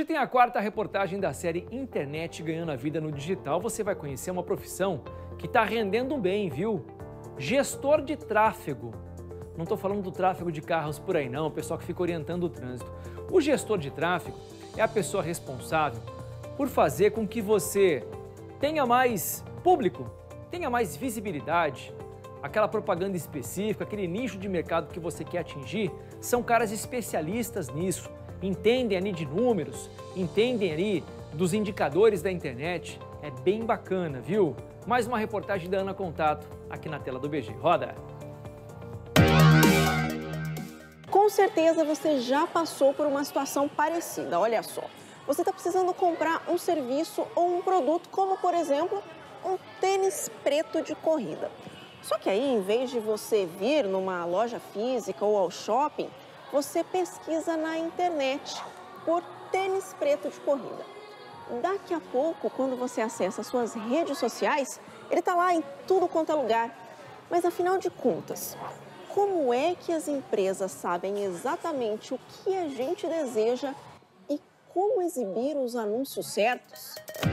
Hoje tem a quarta reportagem da série Internet Ganhando a Vida no Digital. Você vai conhecer uma profissão que está rendendo bem, viu? Gestor de tráfego. Não estou falando do tráfego de carros por aí não, o pessoal que fica orientando o trânsito. O gestor de tráfego é a pessoa responsável por fazer com que você tenha mais público, tenha mais visibilidade. Aquela propaganda específica, aquele nicho de mercado que você quer atingir, são caras especialistas nisso. Entendem ali de números, entendem ali dos indicadores da internet. É bem bacana, viu? Mais uma reportagem da Ana Contato aqui na tela do BG. Roda! Com certeza você já passou por uma situação parecida, olha só. Você está precisando comprar um serviço ou um produto, como por exemplo, um tênis preto de corrida. Só que aí, em vez de você vir numa loja física ou ao shopping, você pesquisa na internet por tênis preto de corrida. Daqui a pouco, quando você acessa suas redes sociais, ele está lá em tudo quanto é lugar. Mas afinal de contas, como é que as empresas sabem exatamente o que a gente deseja e como exibir os anúncios certos?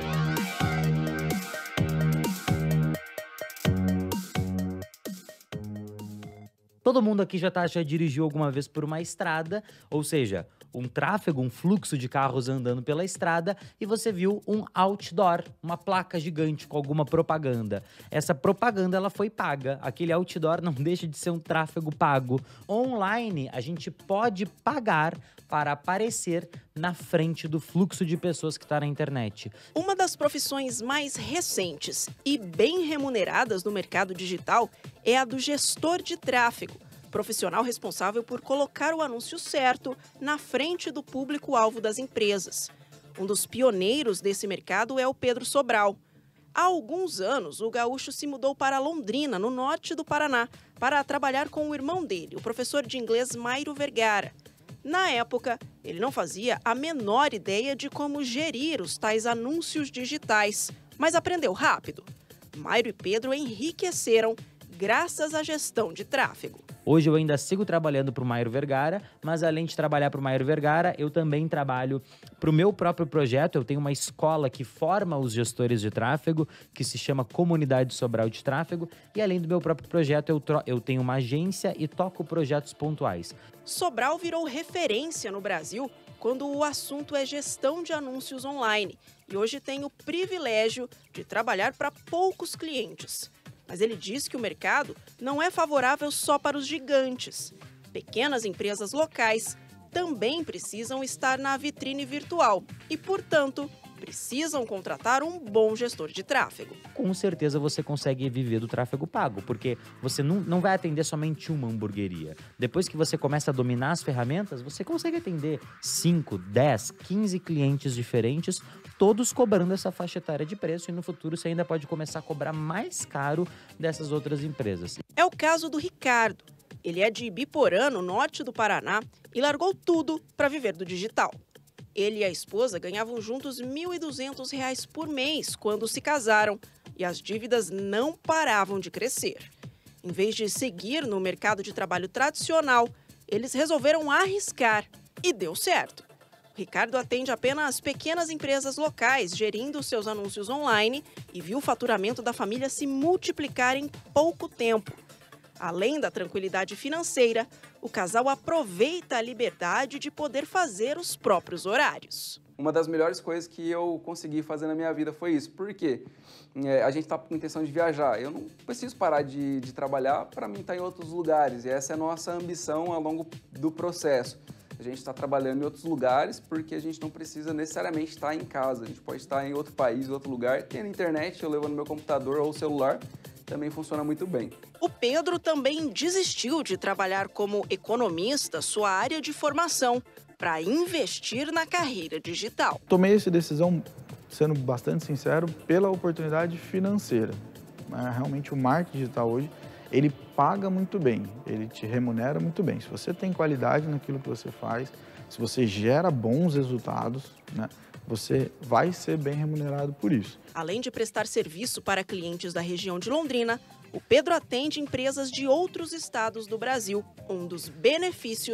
Todo mundo aqui já dirigiu alguma vez por uma estrada, ou seja, um tráfego, um fluxo de carros andando pela estrada e você viu um outdoor, uma placa gigante com alguma propaganda. Essa propaganda ela foi paga, aquele outdoor não deixa de ser um tráfego pago. Online, a gente pode pagar para aparecer na frente do fluxo de pessoas que está na internet. Uma das profissões mais recentes e bem remuneradas no mercado digital é a do gestor de tráfego, profissional responsável por colocar o anúncio certo na frente do público-alvo das empresas. Um dos pioneiros desse mercado é o Pedro Sobral. Há alguns anos, o gaúcho se mudou para Londrina, no norte do Paraná, para trabalhar com o irmão dele, o professor de inglês Mairo Vergara. Na época, ele não fazia a menor ideia de como gerir os tais anúncios digitais, mas aprendeu rápido. Mairo e Pedro enriqueceram graças à gestão de tráfego. Hoje eu ainda sigo trabalhando para o Mairo Vergara, mas além de trabalhar para o Mairo Vergara, eu também trabalho para o meu próprio projeto. Eu tenho uma escola que forma os gestores de tráfego, que se chama Comunidade Sobral de Tráfego. E além do meu próprio projeto, eu tenho uma agência e toco projetos pontuais. Sobral virou referência no Brasil quando o assunto é gestão de anúncios online. E hoje tem o privilégio de trabalhar para poucos clientes. Mas ele diz que o mercado não é favorável só para os gigantes. Pequenas empresas locais também precisam estar na vitrine virtual e, portanto, precisam contratar um bom gestor de tráfego. Com certeza você consegue viver do tráfego pago, porque você não vai atender somente uma hamburgueria. Depois que você começa a dominar as ferramentas, você consegue atender 5, 10, 15 clientes diferentes, todos cobrando essa faixa etária de preço, e no futuro você ainda pode começar a cobrar mais caro dessas outras empresas. É o caso do Ricardo. Ele é de Ibiporã, no norte do Paraná, e largou tudo para viver do digital. Ele e a esposa ganhavam juntos R$ 1.200 por mês quando se casaram e as dívidas não paravam de crescer. Em vez de seguir no mercado de trabalho tradicional, eles resolveram arriscar e deu certo. O Ricardo atende apenas pequenas empresas locais, gerindo seus anúncios online e viu o faturamento da família se multiplicar em pouco tempo. Além da tranquilidade financeira, o casal aproveita a liberdade de poder fazer os próprios horários. Uma das melhores coisas que eu consegui fazer na minha vida foi isso. Por quê? A gente está com intenção de viajar. Eu não preciso parar de trabalhar para mim estar em outros lugares. E essa é a nossa ambição ao longo do processo. A gente está trabalhando em outros lugares porque a gente não precisa necessariamente estar em casa. A gente pode estar em outro país, em outro lugar. Tem na internet, eu levo no meu computador ou celular. Também funciona muito bem. O Pedro também desistiu de trabalhar como economista, sua área de formação, para investir na carreira digital. Tomei essa decisão, sendo bastante sincero, pela oportunidade financeira. Realmente o marketing digital hoje, ele paga muito bem, ele te remunera muito bem. Se você tem qualidade naquilo que você faz, se você gera bons resultados, né, você vai ser bem remunerado por isso. Além de prestar serviço para clientes da região de Londrina, o Pedro atende empresas de outros estados do Brasil. Um dos benefícios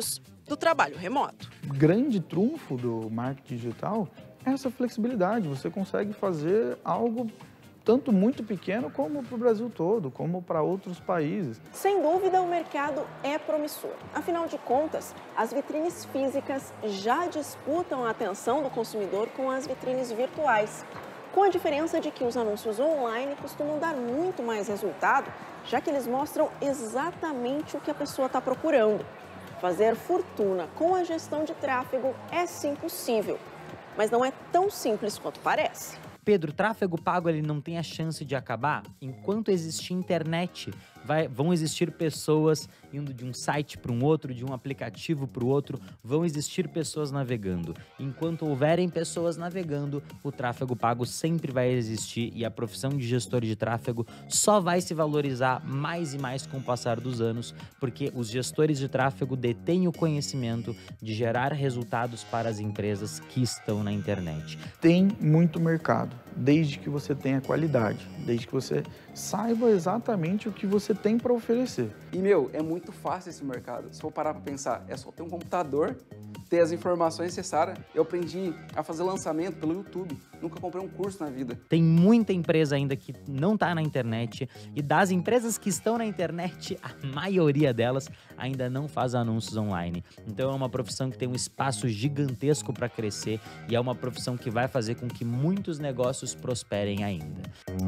do trabalho remoto. Grande trunfo do marketing digital é essa flexibilidade. Você consegue fazer algo tanto muito pequeno como para o Brasil todo, como para outros países. Sem dúvida, o mercado é promissor. Afinal de contas, as vitrines físicas já disputam a atenção do consumidor com as vitrines virtuais. Com a diferença de que os anúncios online costumam dar muito mais resultado, já que eles mostram exatamente o que a pessoa está procurando. Fazer fortuna com a gestão de tráfego é sim possível, mas não é tão simples quanto parece. Pedro, o tráfego pago ele não tem a chance de acabar? Enquanto existir internet, vão existir pessoas indo de um site para um outro, de um aplicativo para o outro, vão existir pessoas navegando. Enquanto houverem pessoas navegando, o tráfego pago sempre vai existir e a profissão de gestor de tráfego só vai se valorizar mais e mais com o passar dos anos, porque os gestores de tráfego detêm o conhecimento de gerar resultados para as empresas que estão na internet. Tem muito mercado, desde que você tenha qualidade, desde que você saiba exatamente o que você tem para oferecer. E, é muito fácil esse mercado. Se for parar para pensar, é só ter um computador, ter as informações necessárias. Eu aprendi a fazer lançamento pelo YouTube. Nunca comprei um curso na vida. Tem muita empresa ainda que não está na internet e das empresas que estão na internet, a maioria delas ainda não faz anúncios online. Então é uma profissão que tem um espaço gigantesco para crescer e é uma profissão que vai fazer com que muitos negócios prosperem ainda.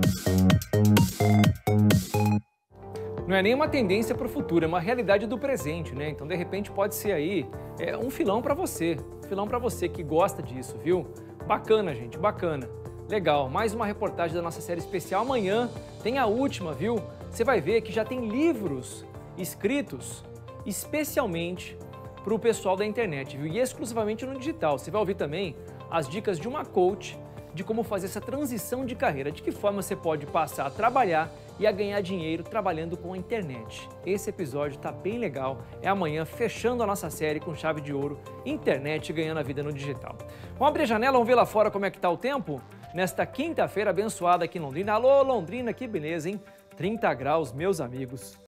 Não é nem uma tendência para o futuro, é uma realidade do presente, né? Então, de repente, pode ser aí um filão para você. Filão para você que gosta disso, viu? Bacana, gente, bacana. Legal, mais uma reportagem da nossa série especial. Amanhã tem a última, viu? Você vai ver que já tem livros escritos especialmente para o pessoal da internet, viu? E exclusivamente no digital. Você vai ouvir também as dicas de uma coach de como fazer essa transição de carreira, de que forma você pode passar a trabalhar e a ganhar dinheiro trabalhando com a internet. Esse episódio tá bem legal, é amanhã, fechando a nossa série com chave de ouro, internet ganhando a vida no digital. Vamos abrir a janela, vamos ver lá fora como é que tá o tempo? Nesta quinta-feira abençoada aqui em Londrina. Alô, Londrina, que beleza, hein? 30 graus, meus amigos.